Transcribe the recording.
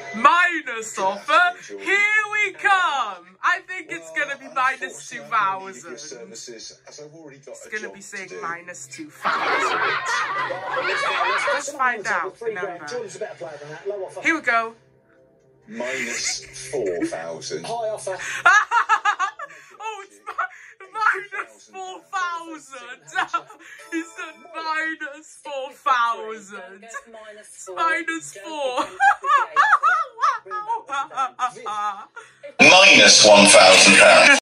Minus offer. Here we come. I think it's going to be minus 2,000. It's going to be saying minus 2,000. Let's find out. Remember. Here we go. Minus 4,000. High offer. Oh, it's minus 4,000. He said minus 4,000. Minus 4. Minus £1,000.